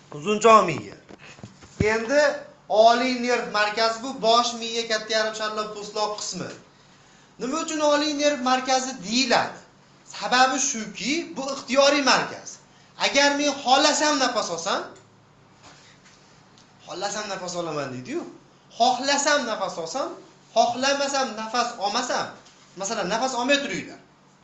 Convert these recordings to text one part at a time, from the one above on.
Uzunchoq miya. Endi oliy nerv markazi bu bosh miya katta yarim sharlar po'stloq qismi. Nima uchun oliy nerv markazi deyiladi? Sababi shuki, bu ixtiyoriy markaz. Agar men xohlasam nafas olsam, nafas olaman deydi-yu. Xohlasam nafas olsam, xohlamasam nafas olmasam, masalan, nafas olmay turinglar.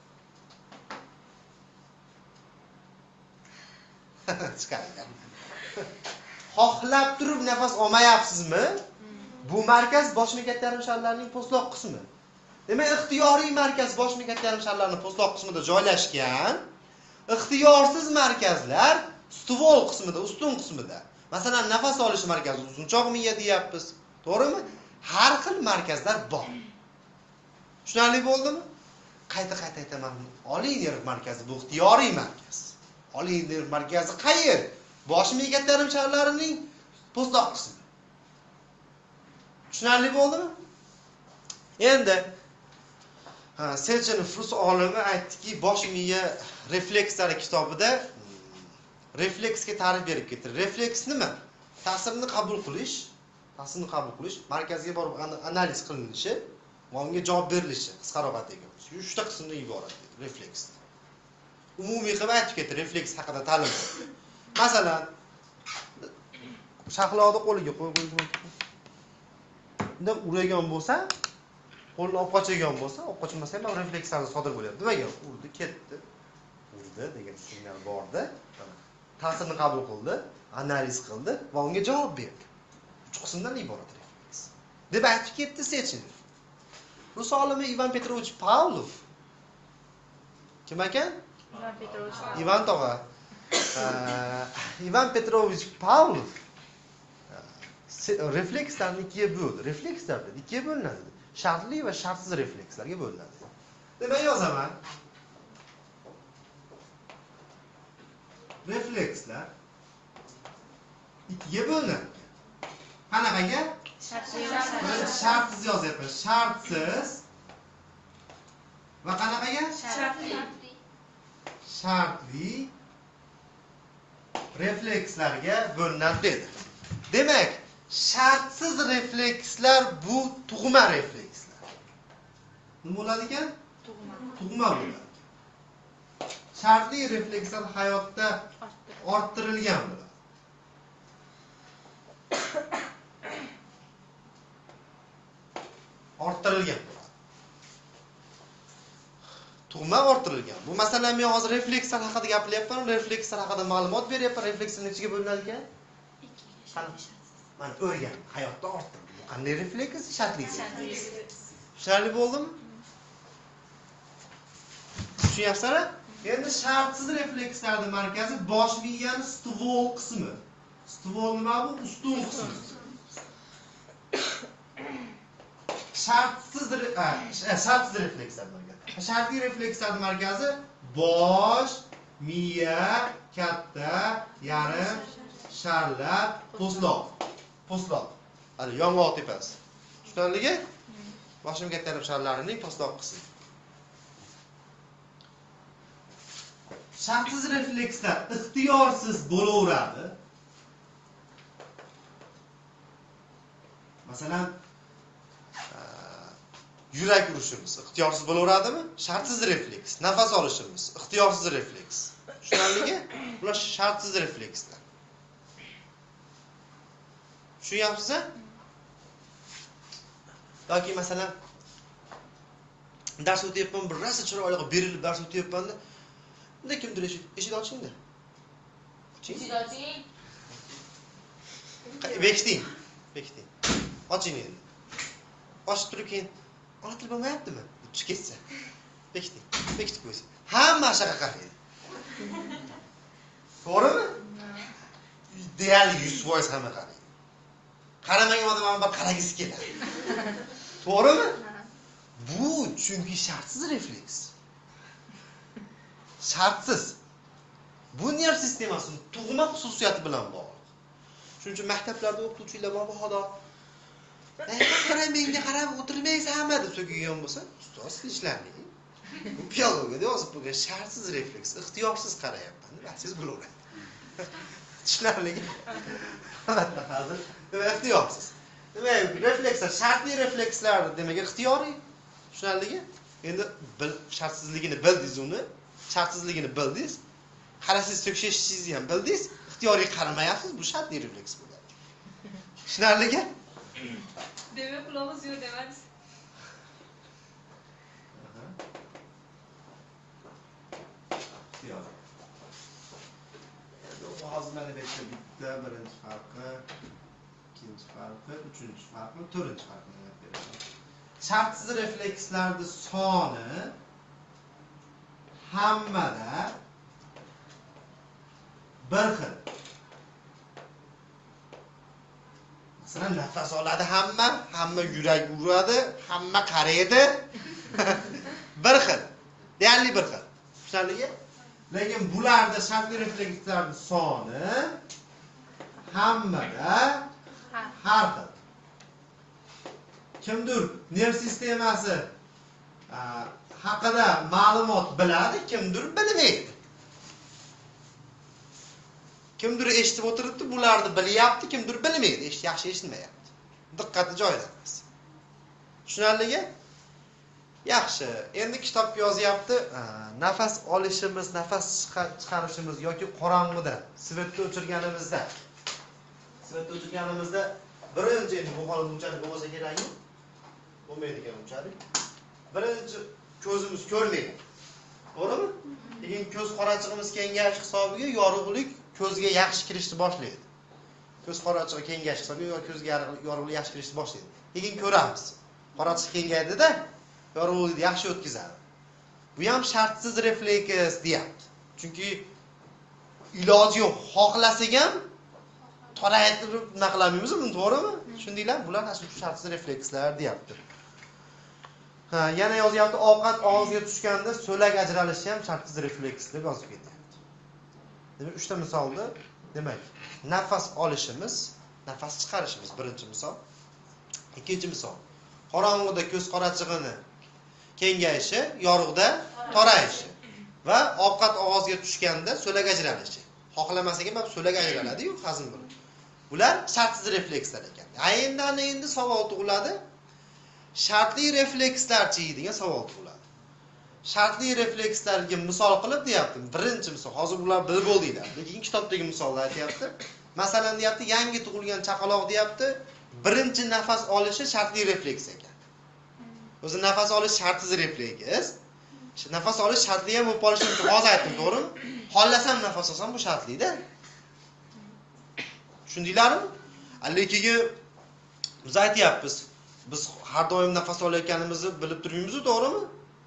Chiqaring. Xohlab turib nafas olmayapsizmi? Bu markaz bosh miya katta yarim sharlarning po'stloq qismi. Demak, ixtiyoriy markaz bosh miya katta yarim sharlarning po'stloq qismida joylashgan. Ixtiyorsiz markazlar stvol qismida, ustun qismida. Masalan, nafas olish markazi uzunchoq miya deyapmiz. To'g'rimi? Har xil markazlar bor. Tushunarli bo'ldimi? Qayta aytaman. Oliy nerv markazi bu ixtiyoriy markaz. Oliy nerv markazi qayer? Bosh miya katta yarim sharlarining po'stloq qismi. Tushunarli bo'ldimi? Endi Selchenov rus olimi aytdiki, bosh miya reflekslari kitobida refleksga ta'rif berib ketdi. Refleks nima? Ta'sirni qabul qilish, markazga borib analiz qilinishi va unga javob berilishi, qisqaroq aytgan. 3 ta qismdan iborat refleks. Umumiy qilib aytib ketdi refleks haqida ta'lim. Masalan, shahloqni qo'liga qo'yib unda uragan bo'lsa, qo'lni olib qochadigan bo'lsa, olib qochmasa ham reflekslar sodir bo'lyapti. Nimaga? Urdi, ketdi. Urdi degan signal bordi. Ta'sirni qabul qildi, analiz qildi va unga javob berdi. 3 qismdan iborat refleks. Deb aytib ketdi Sechenov. Rus olimi Ivan Petrovich Pavlov. Kim ekan? Ivan Petrovich. Ivan tog'a. Ivan Petrovich Pavlov reflekslarni ikkiga bo'ldi. Reflekslar ikkiga bo'linadi. Shartli va shartsiz reflekslarga bo'linadi. Demak, yozaman. Reflekslar ikkiga bo'linadi. Qanaqaga? Shartsiz yozyapman. Shartsiz va qanaqaga? Shartli reflekslarga bo'linadi dedi. Demak, shartsiz reflekslar bu tug'ma reflekslar. Nima bo'ladi ekan? Tug'ma bo'ladi. Shartli reflekslar hayotda orttirilgan bo'ladi. Orttirilgan bo'ladi. Tug'ma orttirilgan. Bu masalan men hozir reflekslar haqida gapiryapman, reflekslar haqida ma'lumot beryapman. Reflekslar nechaga bo'linadi ekan? Mana o'rgan, hayotda orttirdi. Bu qanday refleks? Shartli. Tushunarli bo'ldimi? Tushunyapsizlar? Endi shartsiz reflekslarning markazi bosh miyaning stvol qismi. Stvol nima bu? Ustun qismi. Shartsiz reflekslar markazi. Shartli reflekslarning markazi bosh miya katta yarim sharlar po'stloq. Ana yong'oq tepasi. Tushunarligi? Bosh miya katta yarim sharlarining po'stloq qismi. Shartsiz reflekslar ixtiyorsiz bo'laveradi. Masalan, yurak urishimiz ixtiyorsiz bo'laveradimi? Shartsiz refleks. Nafas olishimiz ixtiyorsiz refleks. Tushunarligi? Bular shartsiz reflekslar. Tushunyapsizmi? Yoki masalan dars o'tyapman, bir rosa chiroyli berilib dars o'tyapman-da. Unda kimdir eshik ochingda. Oching. Bekiting. Oching endi. Ochib turib keyin ona til bo'lmayaptimi? Tushib ketsa. Bekitib qo'ysa. Hamma shaqa qaraydi. To'g'rimi? Deyarli 100% hamma qaraydi. Qaramagan odam ham bir qaragisi keladi. To'g'rimi? Bu chunki shartsiz refleks. Shartsiz. Bu nerv sistemasining tug'ma xususiyati bilan bog'liq. Shuning uchun maktablarda o'qituvchilar mabodo menga qarab o'tirmaysanmi deb so'kigan bo'lsa, ustoz ishlarning bu biologiyada yozib qo'ygan shartsiz refleks, ixtiyorsiz qarayapman deb siz bilaverasiz. Tushunarlimi? Albatta hozir nima ixtiyorsiz. Demak, reflekslar, shartli reflekslar demak ixtiyoriy. Tushunarlimi? Endi shartsizligini bildingiz uni, shartsizligini bildingiz. Qarasiz to'kishingizni ham bildingiz, ixtiyoriy qaramayapsiz, bu shartli refleks bo'ladi. Tushunarlimi? Demak, qulog'ingiz yo'q demadingiz. Hozir mana bu yerda bitta, birinchi farqi, ikkinchi farqi, uchinchi farqi, to'rtinchi farqini aytib beraman. Shartsiz reflekslarning soni hammada bir xil. Masalan, nafas oladi hamma yurak uradi, hamma qaraydi. Bir xil. Deyarli bir xil. Tushunarlimi? Lekin bularda shartli reflekslarning soni hammada har xil. Kimdir nerv sistemasi haqida ma'lumot biladi, kimdir bilmaydi. Kimdir eshitib o'tiribdi, bularni bilyapti, kimdir bilmaydi, yaxshi eshitmayapti. Diqqati joyida emas. Tushunarlimi? Yaxshi. Endi kitobga yozyapti, nafas olishimiz, nafas chiqarishimiz yoki qorong'ida, svetni o'chirganimizda birinchi endi bu holat unchalik bo'lmasa kerakmi? Bo'lmaydigan unchalik. Birinchi ko'zimiz ko'rmaydi. To'g'rimi? Lekin ko'z qorachig'imiz kengayish hisobiga yorug'lik ko'zga yaxshi kirishni boshlaydi. Ko'z qorachig'i kengayish hisobiga ko'zga yorug'lik yaxshi kirishni boshlaydi. Lekin ko'ramiz. Qorachig' kengaydi-da, yorug'likni yaxshi o'tkazadi. Bu ham shartsiz refleks deyapti. Chunki iloji yo'q, xohlasak ham toraytirib naqlamaymiz buni, to'g'rimi? Tushundinglar? Bular asl shartsiz reflekslar deyapti. Yana yozyapti, ovqat og'izga tushganda so'lak ajralishi ham shartsiz refleks deb yozib ketyapti. Demak, 3 ta misolda, demak, nafas olishimiz, nafas chiqarishimiz birinchi misol. Ikkinchi misol, qorong'ida ko'z qorachig'ini kengayishi, yorug'da torayishi va ovqat og'izga tushganda so'lak ajralishi. Xohlamasak ham so'lak ajraladi-yu, hazm bo'ladi. Bular shartsiz reflekslar ekan. Endi savol tug'iladi. Shartli reflekslarchi degan savol tug'iladi. Shartli reflekslarga misol qilib deyapti. Birinchi misol, hozir bular bilib bo'ldinglar. Lekin kitobdagi misollar aytyapti. Masalan deyapti, yangi tug'ilgan chaqaloq deyapti, birinchi nafas olishi shartli refleks ekan. O'zi nafas olish shartsiz refleks. Nafas olish shartli ham bo'lib qolishi mumkin. Hozir aytdim, to'g'rimi? Xohlasam nafas olsam bu shartli-da. Tushundinglarmi? Lekin biz aytyapmiz. Biz har doim nafas olayotganimizni bilib turmaymiz, to'g'rimi?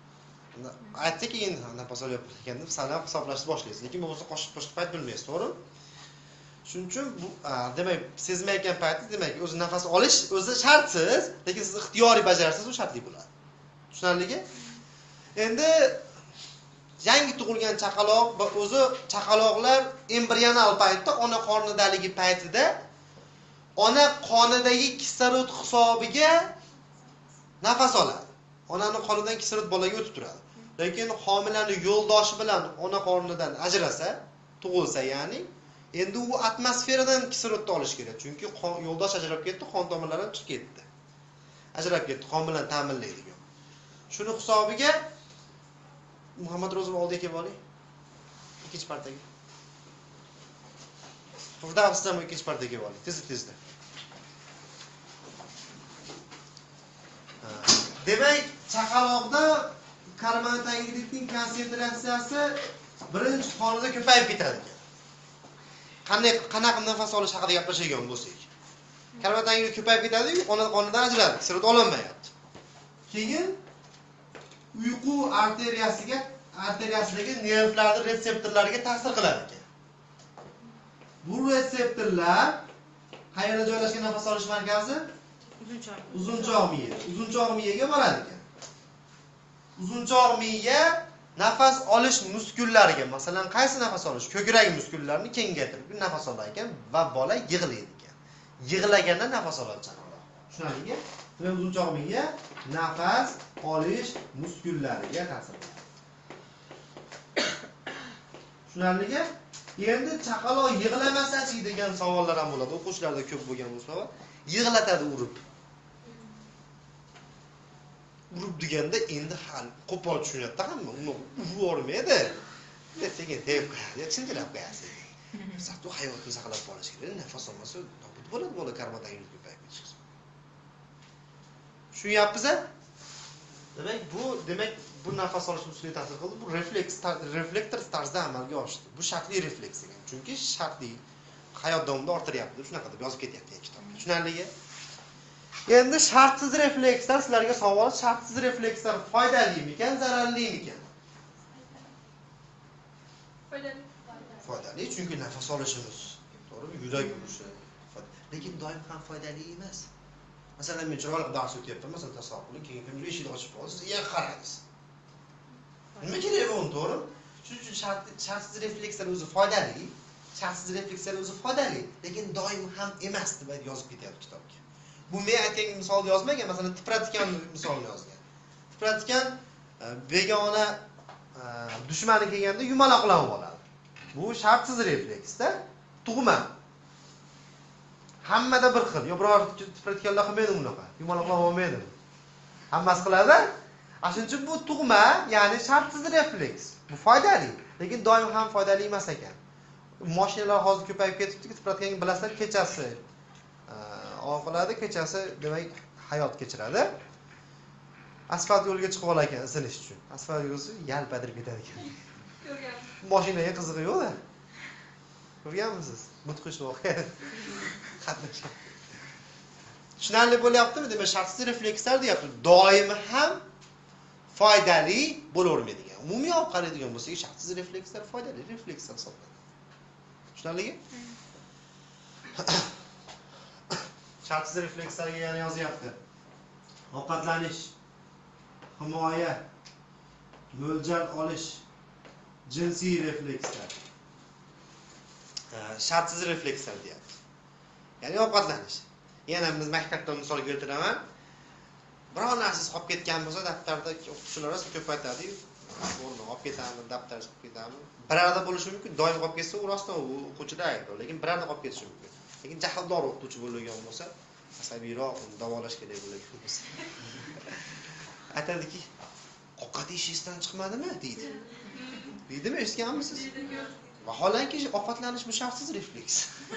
Aytdik keyin nafas olayotgan deb sanab hisoblashni boshlaysiz. Lekin bu bo'lsa qo'shib payt bilmaysiz, to'g'rimi? Shuning uchun bu demak, sezmayotgan paytda demak, o'zi nafas olish o'zi shartsiz, lekin siz ixtiyoriy bajarasiz, u shartli bo'ladi. Tushunarlimi? Endi yangi tug'ilgan chaqaloq va o'zi chaqaloqlar embrional paytda ona qornidaligi paytida ona qonidagi kislorod hisobiga nafas oladi. Onaning qonidan kislorod bolaga o'tib turadi. Lekin homilaning yo'ldoshi bilan ona qornidan ajrasa, tug'ilsa, ya'ni endi u atmosferadan kislorodni olish kerak. Chunki yo'ldosh ajrab ketdi, qon tomirlari ham chiqib ketdi. Ajrab ketdi, qon bilan ta'minlaydigan. Shuni hisobiga Muhammad Rozim oldiga kelib oling. Ikkinchi partaga. Firdavsdan ikkinchi partaga kelib oling. Tezda. Demak, chaqaloqda karbonhidratning konsentratsiyasi birinchi qonida ko'payib ketadi. Qanaqa nafas olish haqida gapirishgan bo'lsak. Karbonhidrat ko'payib ketadi-yu, ona qonidan ajraladi, kislorod olinmayapti. Keyin uyqu arteriyasidagi nervlarning retseptorlariga ta'sir qiladi ekan. Bu retseptorlar qayerda joylashgan nafas olish markazi? Uzunchoq miya. Uzunchoq miyaga boradi ekan. Uzunchoq miya nafas olish muskullariga, masalan, qaysi nafas olish? Ko'krak muskullarini kengaytirib nafas olar ekan va bola yig'laydi ekan. Yig'laganda nafas oladi chaqaloq. Tushunarlimi? Va uzunchoq miya nafas olish muskullariga ta'sir qiladi. Tushunarlimi? Endi chaqaloq yig'lamasa-chi degan savollar ham bo'ladi. O'quvchilarda ko'p bo'lgan bu savol. Yig'latadi urib. Urib deganda endi hal qo'pol tushunyapti hamma. Uni urib yormaydi. Sekin tep qo'yadi, chinqirab qo'yasiz. Saqtu hayotni saqlab qolish kerak. Nafas olmasa nobud bo'ladi bola karmadagi yuz ko'payib ketishi. Tushunyapsiz-a? Demak bu nafas olish usuliga ta'sir qildi. Bu reflektor tarzda amalga oshdi. Bu shartli refleks ekan. Chunki shartli hayot davomida orttiryapti. Shunaqa deb yozib ketyapti kitobda. Tushunarligi? Endi shartsiz reflekslar sizlarga savol, shartsiz reflekslar foydalimikan, zararlimikan? Foydali. Foydali, chunki nafas olishimiz, to'g'rimi? Yurak urishi. Lekin doim ham foydali emas. Masalan, men chiroyli dars o'tyapman, masalan, tasavvur qiling, keyin kimdir eshikni ochib qo'yasiz, yana qaraysiz. Nima kerak bu, to'g'rimi? Shuning uchun shartsiz reflekslar o'zi foydali, shartsiz reflekslar o'zi foydali, lekin doim ham emas deb yozib ketyapti kitobga. Bu men aytgan misolni yozmagan, masalan, tipratikan misolni yozgan. Tipratikan begona dushmani kelganda yumaloqlanib oladi. Bu shartsiz refleksda tug'ma. Hammada bir xil. Yo biror tipratikanlar qilmaydi bunaqa. Yumaloqlanib olmaydi. Hammasi qiladi. Shuning uchun bu tug'ma, ya'ni shartsiz refleks. Bu foydali, lekin doim ham foydali emas ekan. Mashinalar hozir ko'payib ketibdi, tipratikanga bilasizlar, kechasi qiladi, kechasi demak hayot kechiradi. Asfalt yo'lga chiqib olar ekan isinish uchun. Asfalt yo'li yalpadirib ketadi ekan. Ko'rganman. Mashinaga qizig'i yo'q-da. Ko'rganmisiz? Mudhish voqea. Qatnashgan. Tushunarli bo'lyaptimi? Demak, shartsiz reflekslar deyapti. Doim ham foydali bo'lavermaydigan. Umumiy olib qaraydigan bo'lsak, shartsiz reflekslar foydali reflekslar hisoblanadi. Tushunarlimi? Shartsiz reflekslarga yana yozyapti. Ovqatlanish, himoya, mo'ljal olish, jinsiy reflekslar. Shartsiz reflekslar deyapti. Ya'ni ovqatlanish. Yana biz maktabdan misol keltiraman. Biror narsasi qolib ketgan bo'lsa, daftarda o'quvchilar ko'p aytadi-yu, "Bo'ldi, olib ketaman, daftar chiqib ketaman." Birarda bo'lishi mumkin, doim qolib ketsa, u rostdan o'quvchida aytdi, lekin birarda qolib ketishi mumkin. Lekin jahldor o'qituvchi bo'lgan bo'lsa, asabiyroq davolash kerak bo'lgan bo'lsa. Aytadiki, "Ovqat ishingizdan chiqmadimi?" deydi. Deydimi, eshitganmisiz? Vaholanki ovqatlanish bu shartsiz refleks.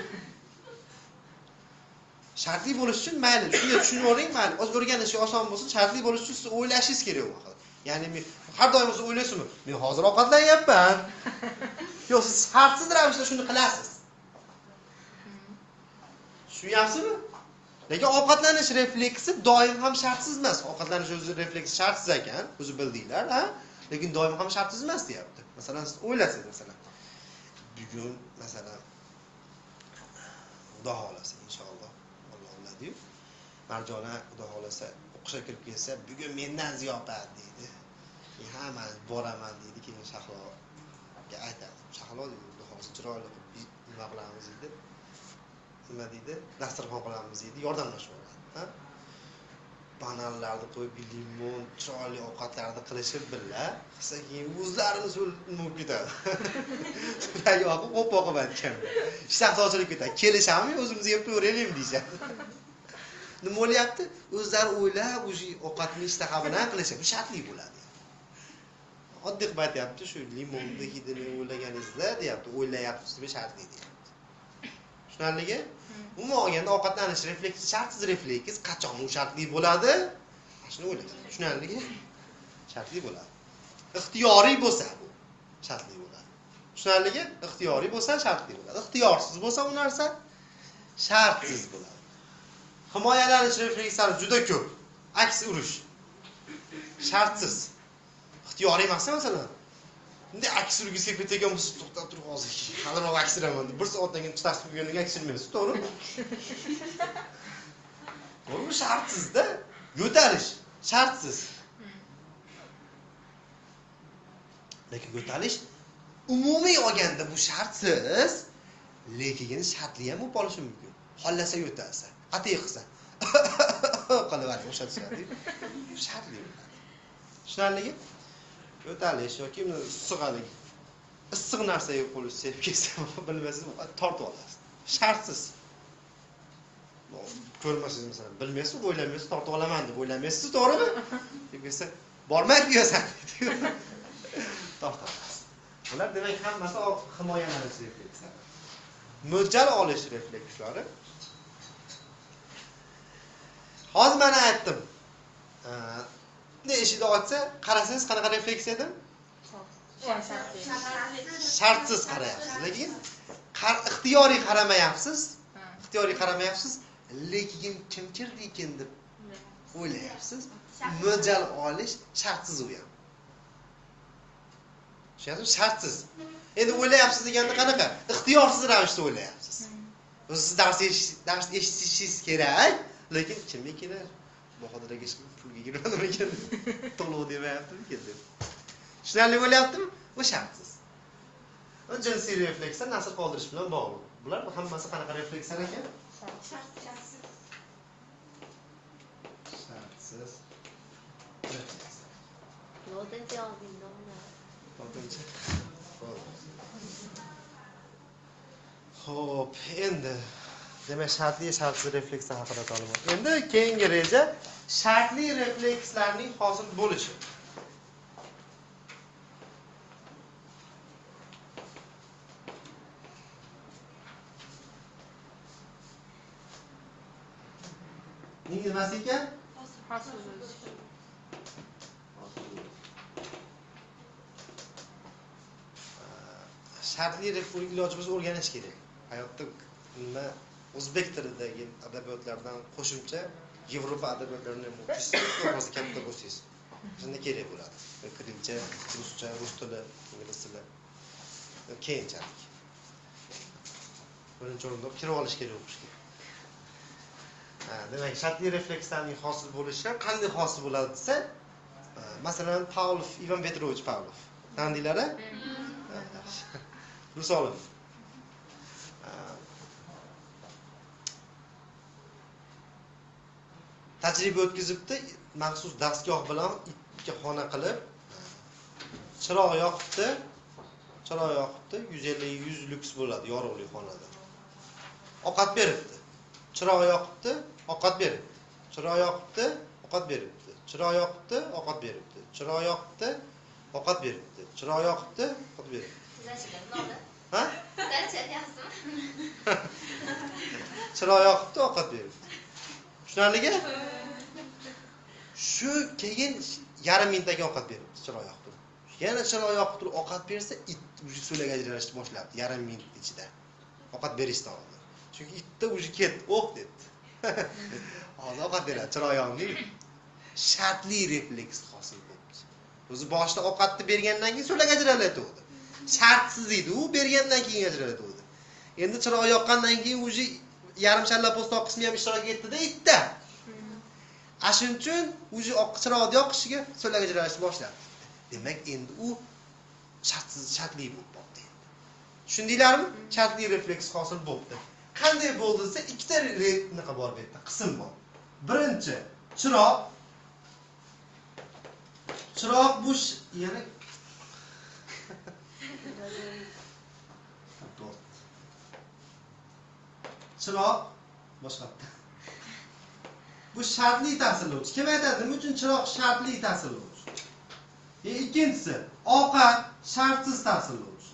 Shartli bo'lish uchun mayli, shunday tushunib oling, mayli. O'z o'rganishga oson bo'lsin, shartli bo'lish uchun siz o'ylashingiz kerak u haqida. Ya'ni men har doim siz o'ylaysizmi? Men hozir ovqatlanyapman. Yo'q, siz shartsiz ravishda shuni qilasiz. Tushunyapsizmi? Lekin ovqatlanish refleksi doim ham shartsiz emas. Ovqatlanish o'zi refleks shartsiz ekan, o'zi bildinglar, ha? Lekin doim ham shartsiz emas deyapti. Masalan, siz o'ylaysiz, masalan. Bugun masalan Xudo xolasa inshaalloh Alloh Marjona Xudo xolasa o'qishga kirib kelsa, bugun mendan ziyofat deydi. Ha, men boraman deydi, keyin Shahloga aytadi. Shahlo deydi, Xudo xolasa chiroyli qilib nima qilamiz deydi. Nima deydi? Dasturxon qilamiz deydi, yordamlashib oladi, ha? Banallarni qo'yib, limon, chiroyli ovqatlarni qilishib billa, qilsa keyin o'zlarini so'lib ketadi. Yo'q, qo'poqib aytgan. Ishtaxta ochilib ketadi. Kelishamiz, o'zimiz yeb ko'raylik deyshadi. Nima bo'lyapti? O'zlari o'ylab, o'sha ovqatni ishtaha bilan qilishadi. Bu shartli bo'ladi. Oddiy qilib aytayapti, shu limonni hidini o'ylaganingizda deyapti, o'ylayapsiz deb shartli deyapti. Tushunarligi? Umuman olganda ovqatlanish refleksi shartsiz refleks qachon u shartli bo'ladi? Shuni o'yladim. Tushunarligi? Shartli bo'ladi. Ixtiyoriy bo'lsa bu shartli bo'ladi. Tushunarligi? Ixtiyoriy bo'lsa shartli bo'ladi. Ixtiyorsiz bo'lsa u narsa shartsiz bo'ladi. Himoyalanish reflekslari juda ko'p. Aks urish. Shartsiz. Ixtiyoriy emas masalan. Endi aks urgisiga ketgan bo'lsa, to'xtab turib hozir. Haliroq aksiraman deb 1 soatdan keyin chiqarib qo'ygandan aksirmaysiz, to'g'rimi? Bu shartsizda yo'talish shartsiz. Lekin yo'talish umumiy olganda bu shartsiz, lekin shartli ham bo'lib qolishi mumkin. Xollasa yo'talsa, atay qilsa. Qolaveradi, o'shatishadi. Shartli bo'ladi. Tushunarligi? Yo'talish yoki sig'alik. issiq narsaga qo'lingiz sevib ketsa, bilmaysiz, tortib olasiz. Shartsiz. Ko'rmaysiz masalan, bilmaysiz, o'ylamaysiz, tortib olaman deb o'ylamaysiz, to'g'rimi? Deb kelsa, bormaydi yo'san. Tortib olasiz. Bular demak hammasi himoyalanish reflekslari. Mo'ljal olish reflekslari. Hozir mana aytdim. Eshikni ochsa, qarasangiz qanaqa refleks edi? Shartsiz qarayapsiz, lekin ixtiyoriy qaramayapsiz. Ixtiyoriy qaramayapsiz, lekin kim kirdi ekan deb o'ylayapsiz. Mo'ljal olish shartsiz u ham. Tushundingizmi? Shartsiz. Endi o'ylayapsiz deganda qanaqa? Ixtiyorsiz ravishda o'ylayapsiz. Siz dars eshitishingiz kerak, lekin kim ekan? Bahodir aka pulga kirmadimi ekan? To'lov demayaptimi ekan deb. Tushunarli bo'lyaptimi? Bu shartsiz. Jinsiy reflekslar nasl qoldirish bilan bog'liq. Bular hammasi qanaqa reflekslar ekan? Shartsiz. Shartsiz. To'rtinchi oldingda uni. To'rtinchi. Xo'p, endi demak shartli shartsiz reflekslar haqida ma'lumot. Endi keyingi reja shartli reflekslarning hosil bo'lishi. Nimasi ekan? Hosil bo'lish. Shartli refleksni iloji bo'lsa o'rganish kerak. Hayotda nima o'zbek tilidagi adabiyotlardan qo'shimcha Yevropa adabiyotlarini ham o'qiysiz, katta bo'lsangiz. Shunda kerak bo'ladi. Kirilcha, ruscha, rus tili, ingliz tili. Keyinchalik. Birinchi o'rinda kirib olish kerak o'qishga. Demak, shartli reflekslarning hosil bo'lishi ham qanday hosil bo'ladi desa, masalan, Pavlov, Ivan Petrovich Pavlov. Tanidinglar-a? Rusolov. Tajriba o'tkazibdi, maxsus dastgoh bilan itga xona qilib, chiroq yoqibdi. Chiroq yoqibdi, 150-100 luks bo'ladi yorug'li xonada. Ovqat beribdi. Chiroq yoqibdi, ovqat beribdi. Chiroq yoqibdi, ovqat beribdi. Chiroq yoqibdi, ovqat beribdi. Chiroq yoqibdi, ovqat beribdi. Chiroq yoqibdi, ovqat beribdi. Ha? Chiroq yoqibdi, ovqat beribdi. Tushunarligi? Shu keyin yarim minutaga ovqat beribdi, chiroq yoqdi. Yana chiroq yoqib turib ovqat bersa, it uji so'laga ajralishni boshlabdi yarim minut ichida. Ovqat berishdan oldin. Chunki itda uji ketdi, o'q debdi. Hozir ovqat beradi, chiroq yoqdi. Shartli refleks hosil bo'ldi. O'zi boshida ovqatni bergandan keyin so'laga ajralatadi. Shartsiz edi, u bergandan keyin ajralatadi. Endi chiroq yoqqandan keyin uji yarim shalla po'stoq qismi ham ishtirok etdi-da itda. Shuning uchun uji chiroqni yoqishiga so'laga ajralishni boshladi. Demak, endi u shartli bo'lib qoldi. Tushundinglarmi? Shartli refleks hosil bo'ldi. Qanday bo'ldi desa, ikkita naqa bor bu yerda, qism bor. Birinchi, chiroq. Chiroq bu yana chiroq boshqa. Bu shartli ta'sirlovchi. Kim aytadi, nima uchun chiroq shartli ta'sirlovchi? Ikkinchisi, ovqat shartsiz ta'sirlovchi.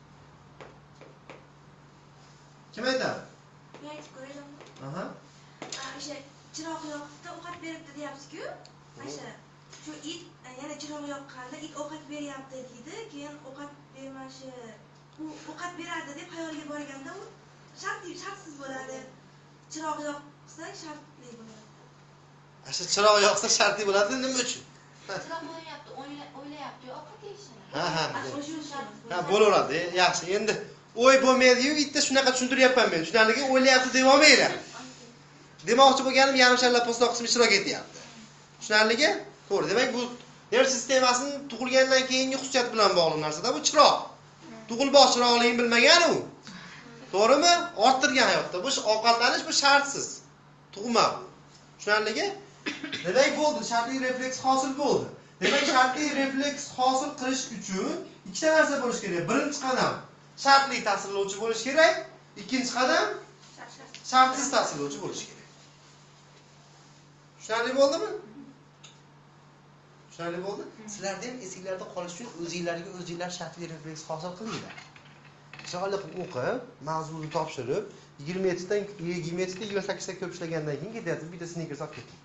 Kim aytadi? Men aytib ko'raymi? Aha. O'sha chiroq yoqibdi, ovqat beribdi deyapsiz-ku. O'sha shu it yana chiroq yoqqanda it ovqat beryapti deydi, keyin ovqat bermashi, u ovqat beradi deb xayolga borganda u shartsiz bo'ladi. Chiroq yoqsa shartli bo'ladi. Shu chiroq yoqsa shartli bo'ladi, nima uchun? Chiroq bo'layapti, o'ylayapti, ovqat yeyishini. Ha, bo'laveradi. Yaxshi. Endi o'y bo'lmaydi-yu, itda shunaqa tushuntiryapman men. Shunaligi o'ylayapti deb olmaylar. Demoqchi bo'lganim yarim shalla po'stoq qismi ishtirok etyapti. Tushunarligi? To'g'ri. Demak, bu nerv sistemasining tug'ilgandan keyingi xususiyat bilan bog'liq narsa-da, bu chiroq. Tug'ilboq chiroqligini bilmagan u. To'g'rimi? Orttirgan hayotda. Bu ovqatlanish bu shartsiz. Tug'ma bu. Tushunarligi? Demak bo'ldi, shartli refleks hosil bo'ldi. Demak, shartli refleks hosil qilish uchun ikkita narsa bo'lish kerak. Birinchi qadam shartli ta'sirlovchi bo'lish kerak. Ikkinchi qadam shartsiz ta'sirlovchi bo'lish kerak. Tushunarli bo'ldimi? Tushunarli bo'ldi? Sizlarda ham esinglarda qolish uchun o'zingizlar shartli refleks hosil qilinglar. Chiroyli o'qib, mavzuni topshirib, 27 dan 28 ta ko'p ishlagandan keyin ketyapsiz, bitta sneakers olib keting.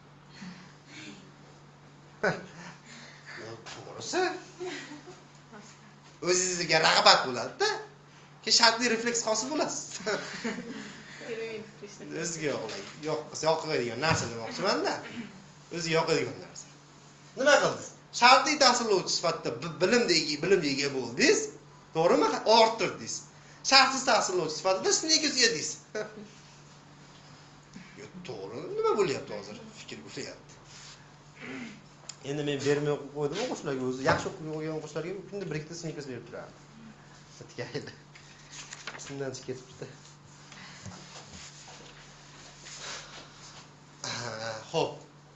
To'g'risi. O'zingizga rag'bat bo'ladi-da. Keyin shartli refleks hosil bo'lasiz. O'ziga yoqadigan narsa demoqchiman-da. O'zi yoqadigan narsa. Nima qildingiz? Shartli ta'sirlovchi sifatida bilimga ega bo'ldingiz, to'g'rimi? Orttirdingiz. Shartsiz ta'sirlovchi sifatida sneakers yedingiz. To'g'ri, nima bo'lyapti hozir? Fikr bo'lyapti. Endi men bermay qo'ydim o'quvchilarga, o'zi yaxshi o'qigan o'quvchilarga kunda bir ikkita sneakers berib turardim. Satkaydi. Shundan chiqib ketibdi. Xo'p.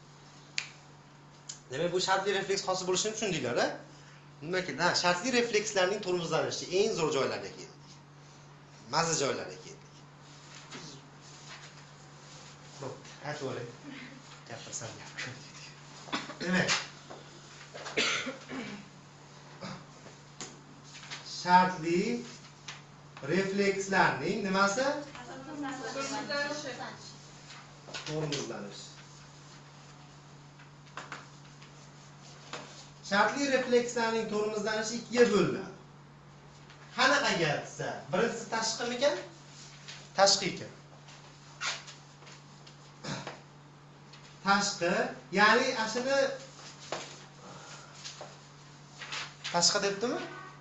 Demak, bu shartli refleks hosil bo'lishini tushundinglar-a? Nimaga? Shartli reflekslarning tormozlanishi eng zo'r joylarga keldik. Mazza joylarga keldik. Xo'p, aytavering. Gapirsam gap. Demak, shartli reflekslarning nimasi? Tormozlanish. Shartli reflekslarning tormozlanishi ikkiga bo'linadi. Qanaqaga desa, birinchisi tashqimikan? Tashqi ekan. Tashqi, ya'ni ashuni tashqi debdimi?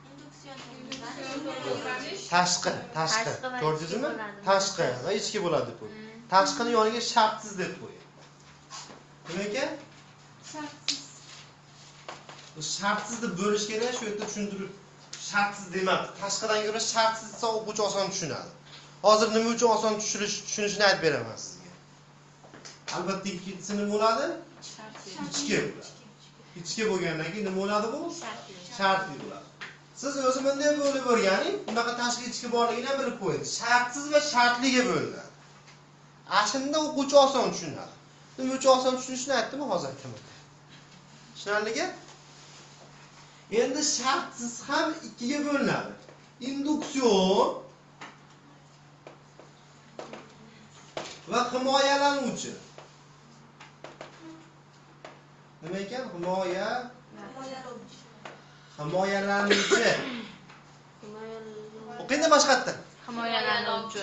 Tashqi. Ko'rdingizmi? Tashqi va ichki bo'ladi deb qo'y. Tashqini yoniga shartsiz deb qo'y. Nima ekan? Shartsiz. Bu shartsiz deb bo'lish kerak, shu yerda tushuntirib. Shartsiz demabdi. Tashqidan ko'ra shartsiz desa o'quvchi oson tushunadi. Hozir nima uchun oson tushunishini aytib beraman sizga. Albatta ikkinchisi nima bo'ladi? Ichki bo'ladi. Ichki bo'lgandan keyin nima bo'ladi bu? Shartli bo'ladi. Siz o'zi bunday bo'lib o'rganing, bunaqa tashqi ichki borligini ham bilib qo'ying. Shartsiz va shartliga bo'linadi. Ashunda o'quvchi oson tushunadi. Nima uchun oson tushunishini aytdim hozir aytaman. Tushunarligi? Endi shartsiz ham ikkiga bo'linadi. Induksion va himoyalanuvchi. Nima ekan? Himoyalanuvchi. O'qingda boshqatda. Himoyalanuvchi.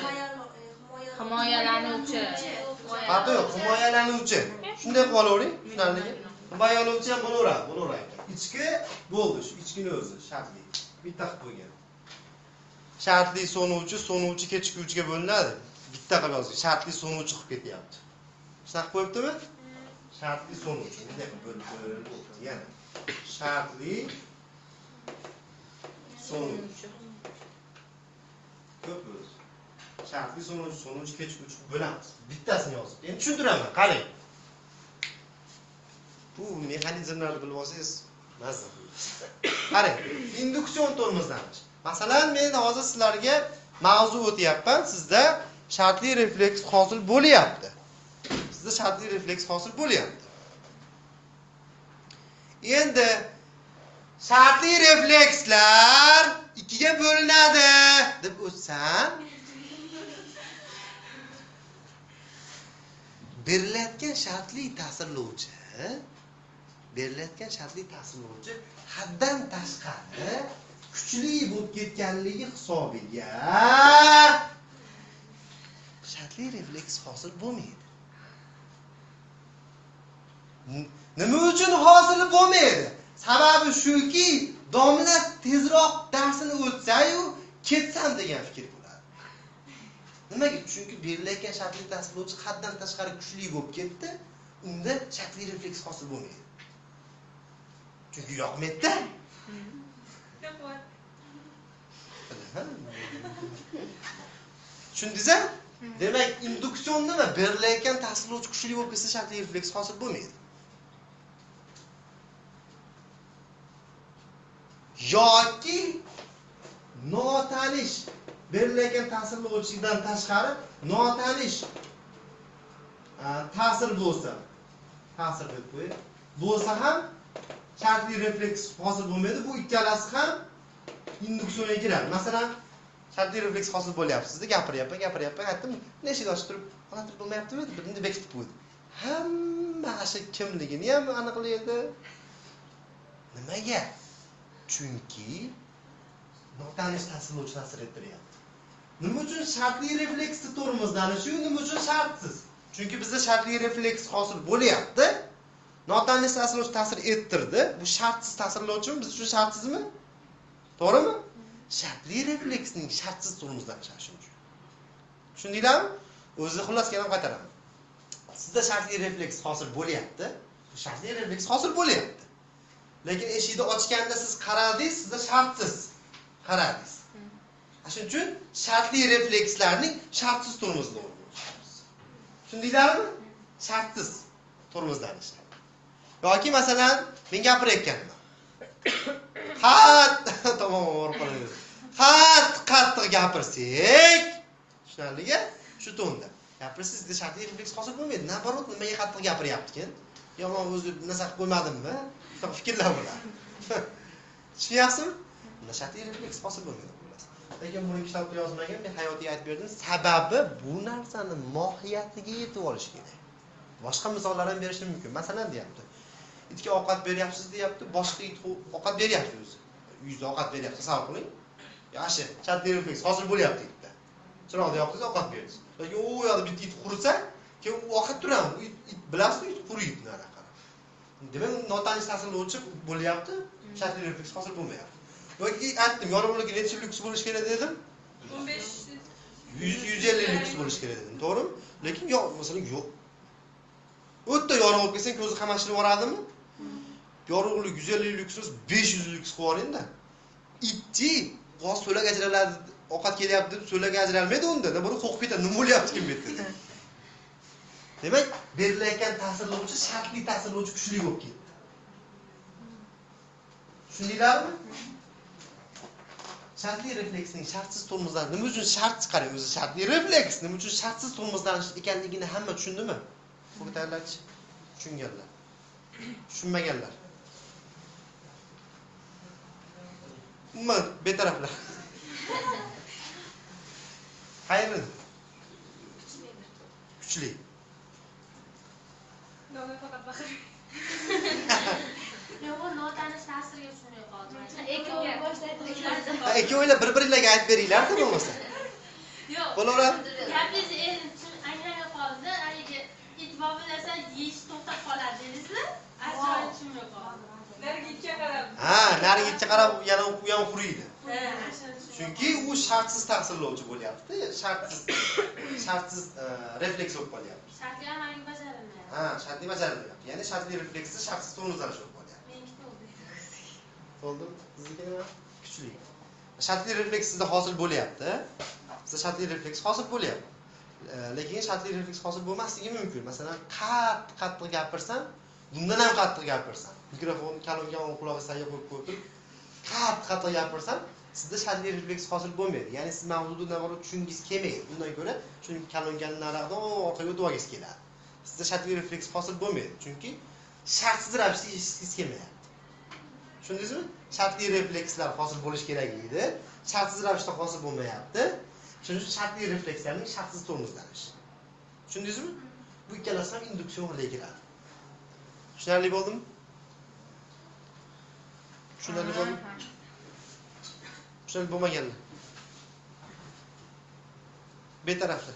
Farqi yo'q, himoyalanuvchi. Shunday qilib olavering, tushunarligi? Himoyalanuvchi ham bo'laveradi. İçki bo'ldi, shu ichkini o'zi shartli. Bitta qilib qo'ygan. Shartli so'nuvchi kechikuvchiga bo'linadi. Bitta qilib yozing. Shartli so'nuvchi qilib ketyapti. Shunaqa qo'yibdimi? Shartli so'nuvchi. Bunday qilib bo'lib yana. Shartli so'nuvchi. Ko'p o'zi. Shartli so'nuvchi kechikuvchi bo'lamiz. Bittasini yozib. Endi tushuntiraman, qarang. Bu mexanizmlarni bilib olsangiz mazza. Qarang, induksion tormozlanish. Masalan, men hozir sizlarga mavzu o'tyapman. Sizda shartli refleks hosil bo'lyapti. Endi shartli reflekslar ikkiga bo'linadi deb o'tsam, berilayotgan shartli ta'sirlovchi haddan tashqari kuchli bo'lib ketganligi hisobiga shartli refleks hosil bo'lmaydi. Nima uchun hosil bo'lmaydi? Sababi shuki, domla tezroq darsini o'tsa-yu, ketsam degan fikr bo'ladi. Nimaga? Chunki berilayotgan shartli ta'sirlovchi haddan tashqari kuchli bo'lib ketdi, unda shartli refleks hosil bo'lmaydi. Chunki yoqmaydi-da. Tushundingiz-a? Demak, induksion nima? Berilayotgan ta'sirlovchi kuchli bo'lib ketsa, shartli refleks hosil bo'lmaydi. yoki notanish berilgan ta'sirlovchidan tashqari notanish ta'sir bo'lsa, ta'sir deb qo'ying. Bo'lsa ham shartli refleks hosil bo'lmaydi. Bu ikkalasi ham induksionga kiradi. Masalan, shartli refleks hosil bo'lyapti-da, gapiryapman, aytdim, eshik ochib turib, "Ona bo'lmayaptimi?" deb endi bekitib qo'ydi. Hamma shu kimligini ham aniqlaydi. Nimaga? Chunki notanish ta'sirlovchi ta'sir ettiryapti. Nima uchun shartli refleksni tormozlanishi, nima uchun shartsiz? Chunki bizda shartli refleks hosil bo'lyapti. Notanish ta'sirlovchi ta'sir ettirdi. Bu shartsiz ta'sirlovchimi? Biz uchun shartsizmi? To'g'rimi? Shartli refleksning shartsiz tormozlanishi shunday. Tushundinglarmi? O'zi xullas yana qaytaraman. Sizda shartli refleks hosil bo'lyapti. Bu shartli refleks hosil bo'lyapti. Lekin eshikni ochganda siz qaradingiz, sizda shartsiz qaradingiz. Shuning uchun shartli reflekslarning shartsiz tormozlanishi. Tushundinglarmi? Shartsiz tormozlanishi. Yoki masalan, men gapirayotganman. Tamam, o'rqiladi. Qattiq gapirsak, tushunarligi? Shu tonda. Gapirsiz, sizda shartli refleks hosil bo'lmaydi. Nabarot, nimaga qattiq gapiryapti-kin? Yomon o'zi narsa qilib qo'ymadimmi? Shunaqa fikrlar bo'ladi. Tushunyapsizmi? Bunda shartli refleks hosil bo'lmaydi. Lekin buni kitobda yozmagan, men hayotiy aytib berdim. Sababi bu narsani mohiyatiga yetib olish kerak. Boshqa misollar ham berishim mumkin. Masalan, deyapti. Itga ovqat beryapsiz, deyapti. Boshqa it ovqat beryapti o'zi. Uyda ovqat beryapti, savol qiling. Yaxshi, shartli refleks hosil bo'lyapti itda. Chiroqni yoqdingiz, ovqat berdingiz. Lekin u yoqda bitta it qursa, keyin u ovqat turadi. U it bilasizmi, it quriydi nari qarab. Demak, notanish ta'sirlovchi bo'lyapti, shartli refleks hosil bo'lmayapti. Yoki aytdim, yorug'ligi necha lyuks bo'lish kerak dedim? 15 150 lyuks bo'lish kerak dedim, to'g'rimi? Lekin yo'q, masalan, yo'q. O'tda yorug' bo'lib kelsang, ko'zi qamashtirib yuboradimi? Yorug'lik 150 lyuksiz 500 lyuks qilib oling-da. Itchi g'oz so'laga ajraladi, ovqat kelyapti deb so'laga ajralmaydi unda. Buni qo'qib ketadi, nima bo'lyapti kim bitta. Demak, berilgan ta'sirlovchi shartli ta'sirlovchi kuchli bo'lib ketdi. Tushundinglarmi? Shartli refleksning shartsiz tormozlanishi nima uchun shart qarang, o'zi shartli refleks nima uchun shartsiz tormozlanish ekanligini hamma tushundimi? O'qitaylarchi, tushunganlar. Tushunmaganlar. Umuman betaraflar. Qayeri? Kuchli. Nima faqat baqir. Yo'q, notanish ta'sirga tushunmay qoldim. Ikkovinglar bir-biringlarga aytib beringlar-da bo'lmasa. Yo'q. Bo'laveradi. Gapingizni anglamay qoldim. Haligi it bobilasa yeyish to'xtab qoladi dedingizlar. Ajoyib tushunmay qoldim. Nariga itga qarab. Ha, nariga itga qarab yana u ham quriydi. Chunki u shartsiz ta'sirlovchi bo'lyapti. Shartsiz refleks bo'lib qolyapti. Shartli amalga bajarilmayapti. Ha, shartli bajarilmayapti. Ya'ni shartli refleksda shartsiz tormozlanish bo'lib qolyapti. Meniki to'g'ri. Bo'ldi? Sizniki nima? Kuchli. Shartli refleks sizda hosil bo'lyapti. Sizda shartli refleks hosil bo'lyapti. Lekin shartli refleks hosil bo'lmasligi mumkin. Masalan, qattiq gapirsam, bundan ham qattiq gapirsam, mikrofonni kalonga quloqqa sayya qo'yib qo'yib, qattiq gapirsam, sizda shartli refleks hosil bo'lmaydi. Ya'ni siz mavzuni navaro tushungingiz kelmaydi. Undan ko'ra, shuning kalongan naraqdan orqaga o'tib keladi. Sizda shartli refleks hosil bo'lmaydi. Chunki shartsiz ravishda eshitgingiz kelmayapti. Tushundingizmi? Shartli reflekslar hosil bo'lish kerak edi. Shartsiz ravishda hosil bo'lmayapti. Shuning uchun shartli reflekslarning shartsiz tormozlanishi. Tushundingizmi? Bu ikkalasi ham induksion o'rniga kiradi. Tushunarli bo'ldimi? Tushunarli bo'ldimi? Tushunarli bo'lmaganlar. Betaraflar.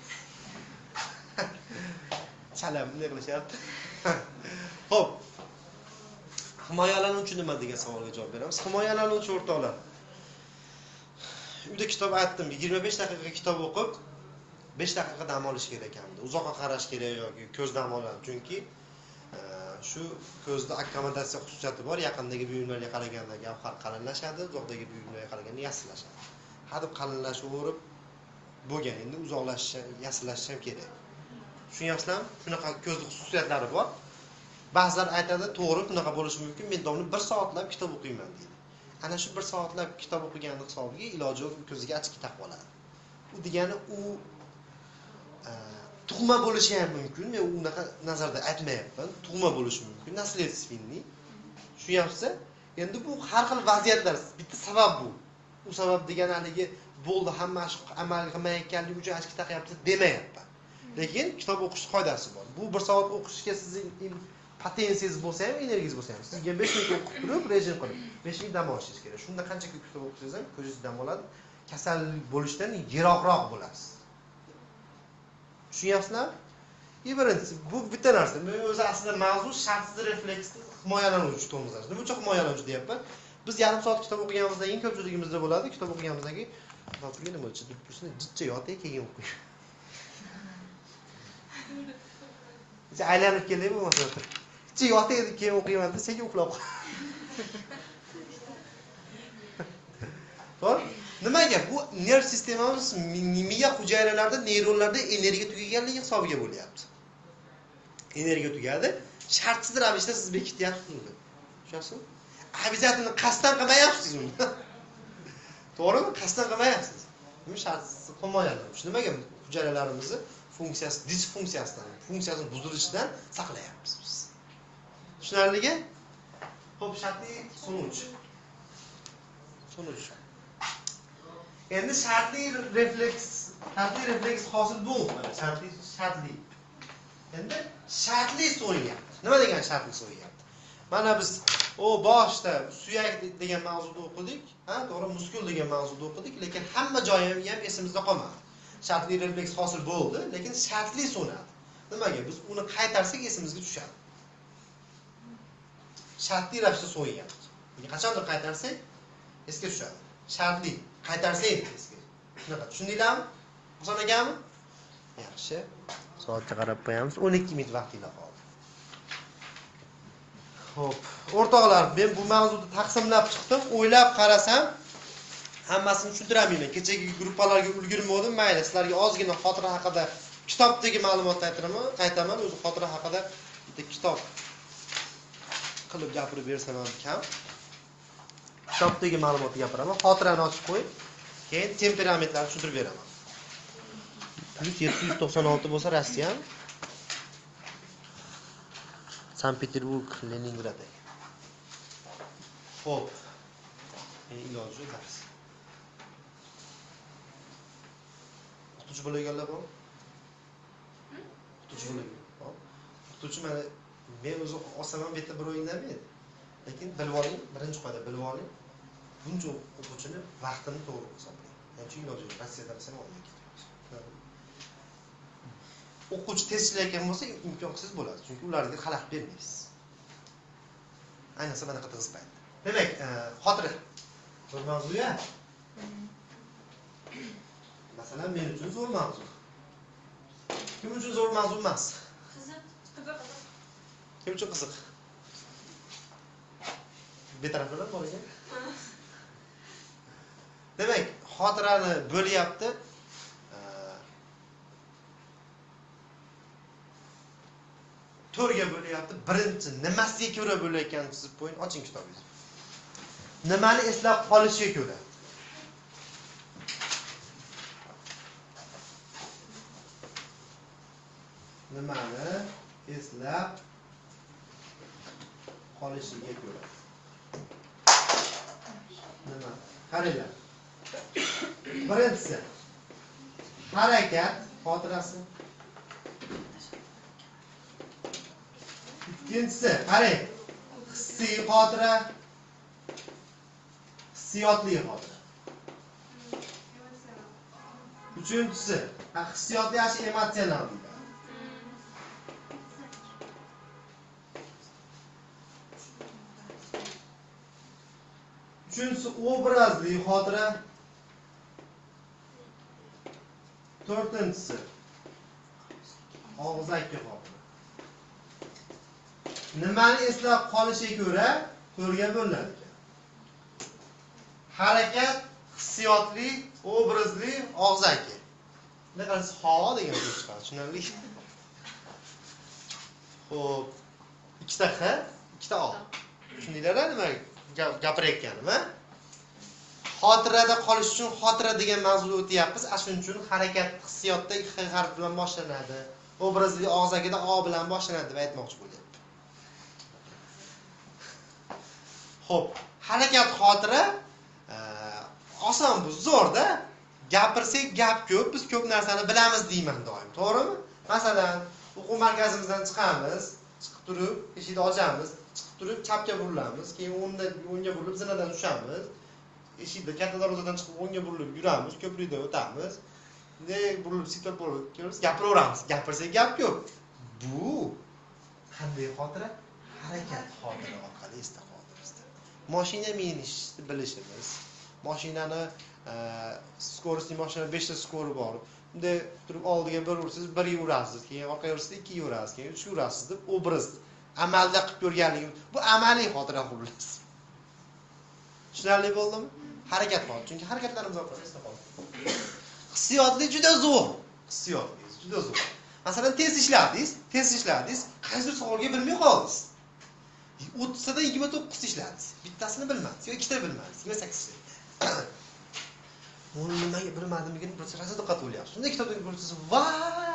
Chalam bunday qilishyapti. Xo'p. Himoyalanuvchi nima degan savolga javob beramiz. Himoyalanuvchi o'rtoqlar. Uyda kitob aytdim, 25 daqiqa kitob o'qib, 5 daqiqa dam olish kerak ekan. Uzoqqa qarash kerak yoki ko'z dam oladi. Chunki shu ko'zda akkomodatsiya xususiyati bor. Yaqindagi buyumlarga qaraganda gavhar qalinlashadi, uzoqdagi buyumlarga qaraganda yassillashadi. Hadeb qalinlashaverib bo'lgan. Endi uzoqlashish, yassillash ham kerak. Tushunyapsizlarmi? Shunaqa ko'zning xususiyatlari bor. Ba'zilar aytadi, to'g'ri, bunaqa bo'lishi mumkin. Men domni 1 soatlab kitob o'qiyman deydi. ana shu 1 soatlab kitob o'qiganning hisobiga iloji yo'q ko'ziga ochki taqib oladi. U degani u tug'ma bo'lishi ham mumkin. Men unaqa nazarda aytmayapman. Tug'ma bo'lishi mumkin. Наследственный. Tushunyapsiz? Endi bu har xil vaziyatlar, bitta sabab bu. U sabab degani haligi bo'ldi, hamma ish amal qilmayotganligi uchun ochki taqyapti demayapman. Lekin kitob o'qish qoidasi bor. Bu 1 soat o'qishga sizning potensiyangiz bo'lsa ham, energiyangiz bo'lsa ham, sizga 5 minut o'qib turib, rejim qilib, 5 minut dam olishingiz kerak. Shunda qancha ko'p kitob o'qisangiz ham ko'zingiz dam oladi, kasallik bo'lishdan yiroqroq bo'lasiz. Tushunyapsizlar? Birinchisi, bu bitta narsa. Men o'zi aslida mavzu shartsiz refleksni himoyalanuvchi to'mizlar. Nima uchun himoyalanuvchi deyapman? Biz yarim soat kitob o'qiganimizdan keyin ko'pchiligimizda bo'ladi. Kitob o'qiganimizdan keyin "Turga nima uchun deb tursin, jitcha yotay keyin o'qiy." Aylanib kelay bo'lmasa. Jitcha yotay keyin o'qiyman deb sekin uxlab qol. To'g'ri? Nimaga? Bu nerv sistemamiz miya hujayralarida neyronlarda energiya tugaganligi hisobiga bo'lyapti. Energiya tugadi, shartsiz ravishda siz bekityapsiz uni. Tushunasizmi? Обязательно qasddan qilmayapsiz uni. To'g'rimi? Qasddan qilmayapsiz. Bu shartsiz himoyalanuvchi. Nimaga hujayralarimizni funksiyasi, disfunksiyasidan, funksiyasining buzilishidan saqlayapmiz biz. Tushunarligi? Xo'p, shartli so'nuch. Endi shartli refleks hosil bo'ldi. Shartli. Endi shartli so'yyapti. Nima degani shartli so'yyapti? Mana biz boshda suyak degan mavzuda o'qidik, to'g'ri, muskul degan mavzuda o'qidik, lekin hamma joyi ham esimizda qolmadi. Shartli refleks hosil bo'ldi, lekin shartli so'nadi. Nimaga? Biz uni qaytarsak esimizga tushadi. Shartli ravishda so'yyapti. Qachondir qaytarsak esga tushadi. Shartli qaytarsang esga. Shunaqa tushundinglarmi? Oson ekanmi? Yaxshi. Soatga qarab qo'yamiz. 12 minut vaqtingiz qoldi. Xo'p, o'rtoqlar, men bu mavzuni taqsimlab chiqdim. O'ylab qarasam, hammasini tushuntirmayman. Kechagi gruppalarga ulgurmadim. Mayli, sizlarga ozgina xotira haqida kitobdagi ma'lumotni aytaman. O'zi xotira haqida bitta kitob qilib gapirib bersam ham kam. Kitobdagi ma'lumotni gapiraman. Xotirani ochib qo'yib, keyin temperamentlarni tushuntirib beraman. +796 bo'lsa Rossiya, Sankt-Peterburg, Leningrad. Xo'p. Iloji dars. O'qituvchi bo'lganlar bormi? O'qituvchi bo'lgan. O'qituvchi men o'zi olsam ham bitta bir o'yinlamaydi. Lekin bilib oling, birinchi qoida bilib oling. Buncha o'quvchini vaqtini to'g'ri hisoblang. Ya'ni iloji Rossiyada ham olmaydi. O'quvchi tezchilayotgan bo'lsa, imkonsiz bo'ladi. Chunki ularga xalaqit bermaysiz. Ayniqsa bunaqa tig'iz paytda. Demak, xotira. Zo'r mavzu-ya. Masalan, men uchun zo'r mavzu. Kim uchun zo'r mavzu emas? Qiziq. Kim uchun qiziq? Betaraflar bor ekan. Demak, xotirani bo'lyapti. To'rga bo'lyapti. Birinchi nimasiga ko'ra bo'layotganini chizib qo'ying, oching kitobingizni. Nimani eslab qolishiga ko'ra. Nimani eslab qolishiga ko'ra. Nima? Qaranglar. Birinchisi harakat xotirasi. Ikkinchisi, qarang. Hissiy xotira. Hissiyotli xotira. Uchinchisi, hissiyotli yoki emotsional deydi. Uchinchisi, obrazli xotira. To'rtinchisi, og'zaki xotira. Nimani eslab qolishiga ko'ra to'rga bo'linadi ekan. Harakat, hissiyotli, obrazli, og'zaki. Bunday qarasiz, ho degan so'z chiqadi, tushunarli? Xo'p, ikkita h, ikkita o. Tushundinglar nima gapirayotganim, ha? xotirada qolish uchun xotira degan mavzuda o'tyapmiz. Shuning uchun harakat hissiyotda X harf bilan boshlanadi. Obrazli og'zakida O bilan boshlanadi deb aytmoqchi bo'lyapti. Xo'p, harakat xotira oson bu, zo'rda. Gapirsak gap ko'p, biz ko'p narsani bilamiz deyman doim. To'g'rimi? Masalan, o'quv markazimizdan chiqamiz, chiqib turib eshikni ochamiz, chiqib turib chapga burilamiz, keyin o'ngga burilib zinadan tushamiz. Eshikda katta darvozadan chiqib o'ngga burilib yuramiz, ko'prikdan o'tamiz. Burilib sitib bo'lib kelamiz, gapiraveramiz. Gapirsak gap ko'p. Bu qanday xotira? Harakat xotira orqali esda qoldirishdir. Mashina minishni bilishimiz, mashinani skorosti mashina 5 ta skori bor. Bunda turib oldiga bir ursiz 1 yurasiz, keyin orqaga ursiz 2 yurasiz, keyin 3 yurasiz deb obraz amalda qilib ko'rganligimiz. Bu amaliy xotira xullas. Tushunarli bo'ldimi? Harakat bor. Chunki harakatlarimiz orqali esda qoladi. Hissiyotli juda zo'r. Hissiyotli juda zo'r. Masalan, tez ishladingiz, qaysi savolga bilmay qoldingiz. 30 tadan 29 ishladingiz. Bittasini bilmadingiz yoki ikkita bilmadingiz. 28 ta. Buni nimaga bilmadimligini bir sira diqqat qilyapsiz. Shunda kitobdan ko'rsangiz, va!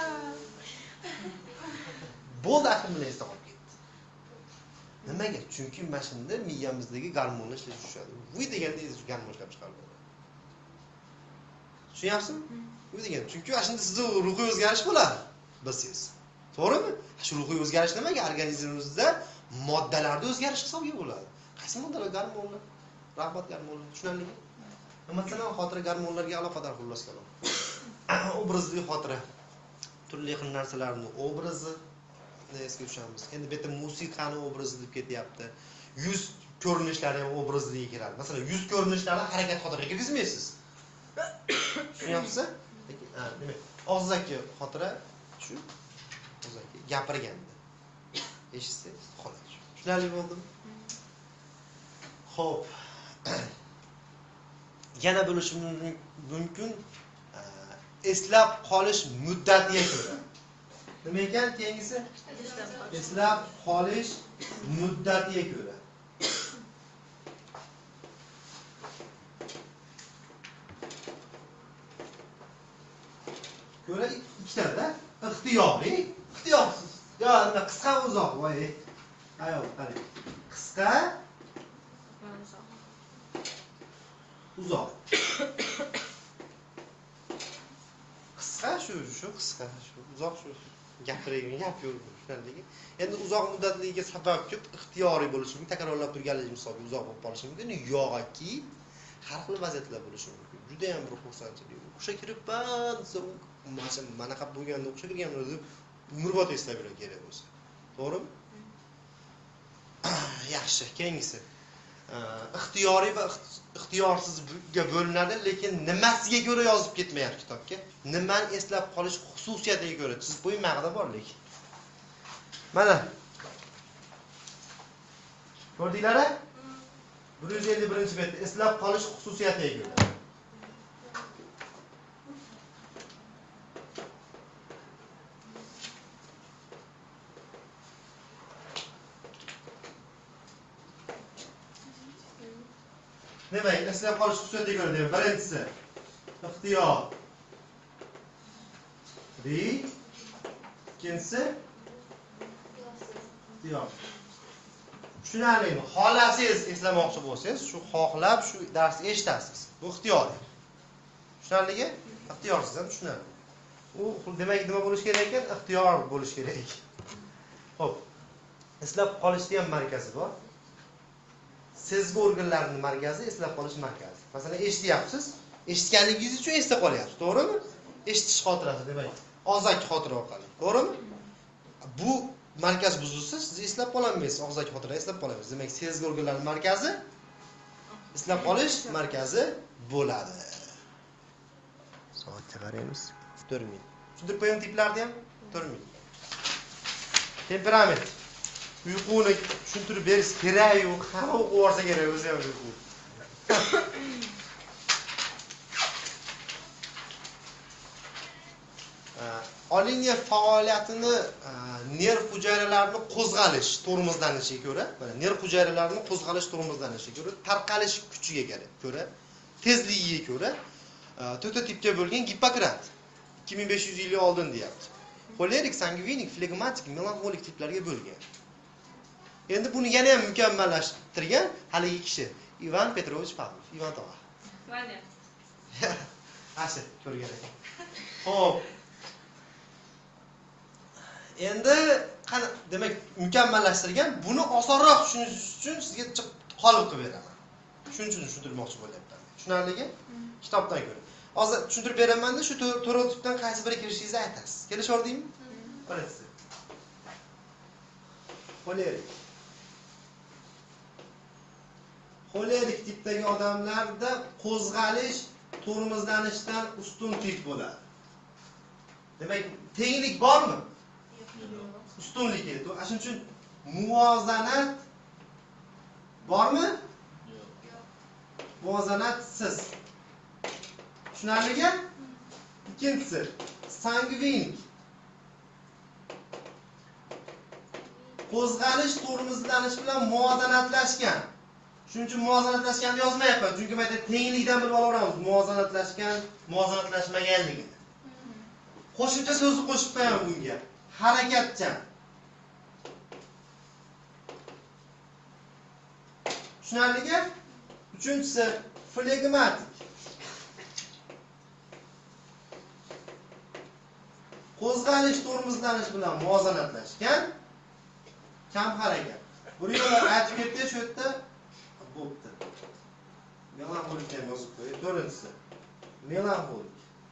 Bo'ldi, aqlim bilan esda qolib ketdi. Nimaga? Chunki mashinada miyamizdagi gormonlar ishlashga tushadi. Bu deganda gormon ishlab chiqaradi. Tushunyapsizmi? Bu degan. Chunki shunda sizda ruhiy o'zgarish bo'ladi. Bilsangiz. To'g'rimi? Shu ruhiy o'zgarish nimaga? Organizmimizda moddalarda o'zgarish hisobga bo'ladi. Qaysi moddalar? Gormonlar, rag'bat gormonlar. Tushunarlimi? Masalan, xotira gormonlarga aloqador xullas kalom. Obrazli xotira. Turli xil narsalarning obrazi esga tushamiz. Endi bu yerda musiqani obrazi deb ketyapti. Yuz ko'rinishlari ham obrazliga kiradi. Masalan, yuz ko'rinishlari harakat xotiraga kirgizmaysiz. Tushunyapsiz? Demak, og'zaki xotira shu og'zaki gapirganda. Eshitsangiz qoladi. Tushunarli bo'ldimi? Xo'p. Yana bo'lishi mumkin eslab qolish muddatiga ko'ra. Nima ekan keyingisi? Eslab qolish muddatiga ko'ra. Ko'ra ikkitada ixtiyoriy, ixtiyorsiz. Yo, nima qisqa uzoq, voy. Ayo, qarang. Qisqa uzoq. Qisqa shu qisqa, shu uzoq shu gapiradigan gap yo'q shunday. Endi uzoq muddatligiga sabab ko'p ixtiyoriy bo'lishi mumkin, takrorlab turganligimiz hisobiga uzoq bo'lib qolishi mumkin yoki har xil vaziyatlar bo'lishi mumkin. Juda ham bir xursandchilik. O'sha kiribman, mana qab bo'lganda o'sha kirganman deb umrbod eslab yurish kerak bo'lsa. To'g'rimi? Yaxshi, keyingisi. Ixtiyoriy va ixtiyorsizga bo'linadi, lekin nimasiga ko'ra yozib ketmayapti kitobga. Nimani eslab qolish xususiyatiga ko'ra chizib qo'ying, ma'noda bor lekin. Mana. Ko'rdinglar-a? 151-betda eslab qolish xususiyatiga ko'ra. Demak, eslab qolish xususiyatiga ko'ra deyman. Birinchisi ixtiyor. Ikkinchisi ixtiyor. Tushunarlimi? Xohlasangiz eslamoqchi bo'lsangiz, shu xohlab shu darsni eshitasiz. Bu ixtiyoriy. Tushunarligi? Ixtiyorsiz ham tushunarli. U demak nima bo'lish kerak ekan? Ixtiyor bo'lish kerak. Xo'p. Eslab qolishning ham markazi bor. Sezgi organlarining markazi eslab qolish markazi. Masalan, eshityapsiz, eshitganligingiz uchun esda qolyapsiz, to'g'rimi? Eshitish xotirasi demak, og'zaki xotira orqali, to'g'rimi? Bu markaz buzilsa, siz eslab qololmaysiz, og'zaki xotira eslab qolasiz. Demak, sezgi organlarining markazi eslab qolish markazi bo'ladi. Soatga qaraymiz. 4 ming. Tushuntirib qo'ying tiplarni ham? 4 ming. Temperament. Uyquni tushuntirib berish kerak-yu, hamma o'qib olsa kerak o'zi ham uyqu. Oliniya faoliyatini nerv hujayralarining qo'zg'alish, tormozlanishiga ko'ra, mana nerv hujayralarining qo'zg'alish, tormozlanishiga ko'ra, tarqalish kuchiga ko'ra tezligiga ko'ra to'rtta tipga bo'lgan Gippokrat 2500 yil oldin deyapti. Xolerik, sangvinik, flegmatik, melanxolik tiplarga bo'lgan. Endi buni yana ham mukammallashtirgan haligi kishi Ivan Petrovich Pavlov, Ivan tog'a. Vanya. Asha ko'rgan ekan. Xo'p. Endi qani demak mukammallashtirgan, buni osonroq tushunish uchun sizga qolib qilib beraman. Shuning uchun tushuntirmoqchi bo'lyapman. Tushunarligi? Kitobdan ko'ra. Hozir tushuntirib beraman-da, shu to'rtipdan qaysi biri kirishingizni aytasiz. Kelishordingmi? Birinchisi. Xolerik. Xolerik tipdagi odamlarda qo'zg'alish tormozlanishdan ustun tip bo'ladi. Demak, tenglik bormi? Ustunlik edi. Shuning uchun muvozanat bormi? Yo'q. Muvozanatsiz. Tushunarligi? Ikkinchisi, sangvinik. Qo'zg'alish tormozlanish bilan muvozanatlashgan. Shuning uchun muvozanatlashganni yozmayapman, chunki men tenglikdan bilib olaveramiz, muvozanatlashmaganligini. Qo'shimcha so'zni qo'shib qo'yaman bunga. Harakatchan. Tushunarligi? Uchinchisi, flegmatik. Qo'zg'alish tormozlanish bilan muvozanatlashgan, kam harakat. Buni yo'la aytib ketdi, shu yerda bo'pti. Melanxolik ham yozib qo'ying. To'rtinchisi, melanxolik.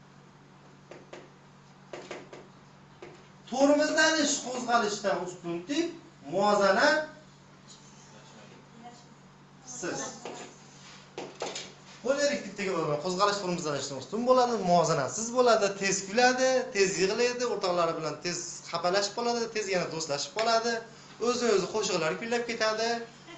Tormozlanish qo'zg'alishdan ustun tip, muvozanat siz. Xolerik tipdagi odamlar qo'zg'alish tormozlanishdan ustun bo'ladi, muvozanatsiz bo'ladi, tez kuladi, tez yig'laydi, o'rtoqlari bilan tez xapalashib qoladi, tez yana do'stlashib qoladi, o'zi qo'shiqlar kuylab ketadi.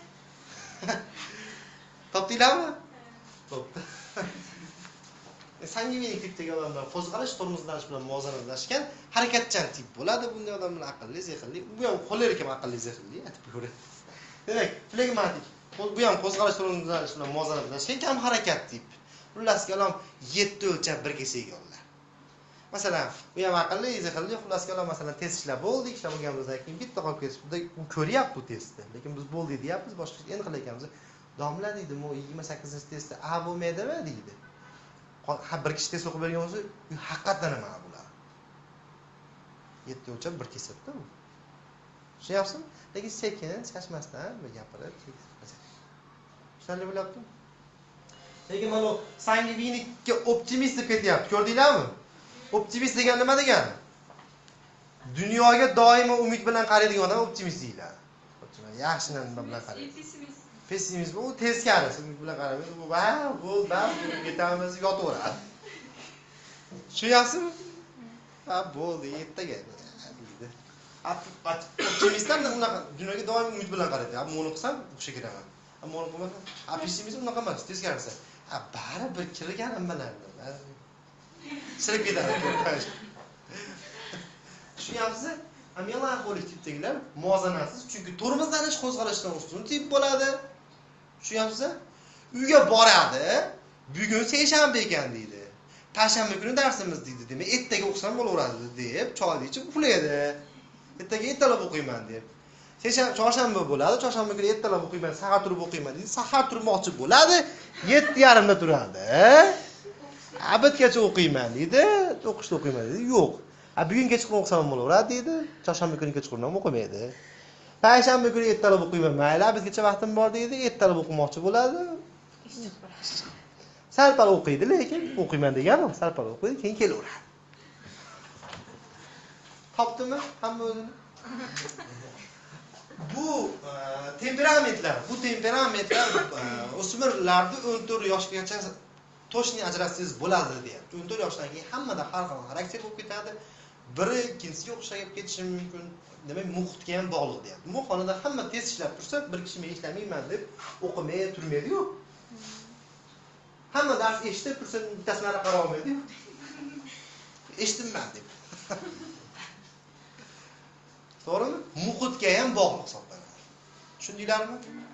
Topdinglarmi? Bo'pti. Sangvinik tipdagi odamlar qo'zg'alish tormozlanish bilan muvozanatlashgan, harakatchan tip bo'ladi. Bunday odamlar aqlli, zehnli, bu ham xolerik ham aqlli, zehnli, aytib ko'ring. Demak, flegmatik bu ham qo'zg'alish tormozlanish bilan muvozanatlashgan, kam harakat tip. Xullas kalom 7 o'lchab bir kesaga oladi. Masalan, bu ham aqlli, zehnli, xullas kalom masalan test ishlab bo'ldik, ishlab bo'lganimizdan keyin bitta qolib ketibdi. Bu ko'ryapti bu testni, lekin biz bo'ldi deyapmiz, boshqa endi qilayotganmiz. Domla deydi, "Mo 28-testda A bo'lmaydimi?" deydi. Ha bir kishi test o'qib bergan bo'lsa, haqiqatan ham A bo'ladi. 7 o'lchab bir kesibdi u. Tushunyapsizmi? Lekin sekin, chashmasdan bir gapirib, tushunarli bo'lyapti? Lekin mana sangvinikka optimist deb ketyapti. Ko'rdinglarmi? Optimist degan nima degani? Dunyoga doimo umid bilan qaraydigan odam optimist deyiladi. Yaxshi nima bilan qaraydi? Pessimist bu teskari, umid bilan qaramaydi. Bu ketamiz, yotaveradi. Tushunyapsizmi? Ha, bo'ldi, ertaga deydi. Optimistlar unaqa dunyoga doim umid bilan qaraydi. Ammo uni qilsam o'sha kiraman. Ammo uni qilmasam, pessimizm unaqa emas, teskarisi. Baribir kirganim bilan sirib ketadi. Tushunyapsizmi? Melanxolik tipdagilar muvozanatsiz, chunki tormozlanish qo'zg'alishdan ustun tip bo'ladi. Tushunyapsizmi? Uyga boradi. Bugun seshanba ekan deydi. Payshanba kuni darsimiz deydi. Demak, ertaga o'qisam bo'laveradi deb choyni ichib uxlaydi. Ertaga ertalab o'qiyman deb. Chorshanba bo'ladi, chorshanba kuni ertalab o'qiyman, sahar turib o'qiyman deydi. Sahar turmoqchi bo'ladi, 7:30da turadi. Abadgacha o'qiyman deydi, o'qishda o'qiyman deydi. Yo'q. Bugun kechqurun o'qisam bo'laveradi deydi. Chorshanba kuni kechqurun ham o'qimaydi. Payshanba kuni ertalab o'qiyman, mayli, abadgacha vaqtim bor deydi, ertalab o'qimoqchi bo'ladi. Sal-pal o'qiydi, lekin o'qiyman deganim, sal-pal o'qiydi, keyin kelaveradi. Topdimi hamma o'zini? Bu temperamentlar o'smirlarda 14 yoshgacha to'shni ajratsangiz bo'ladi deyapti. 14 yoshdan keyin hammada har xil xarakter bo'lib ketadi. Biri ikkinchisiga o'xshab ketishi mumkin. Demak, muhitga ham bog'liq deyapti. Bu xonada hamma tez ishlab tursa, bir kishi men ishlamayman deb o'qimay turmaydi-yu. Hamma dars eshitib tursa, bittasini qara olmaydi-yu. Eshitmayman deb. To'g'rimi? Muhitga ham bog'liq hisoblanadi. Tushundinglarmi?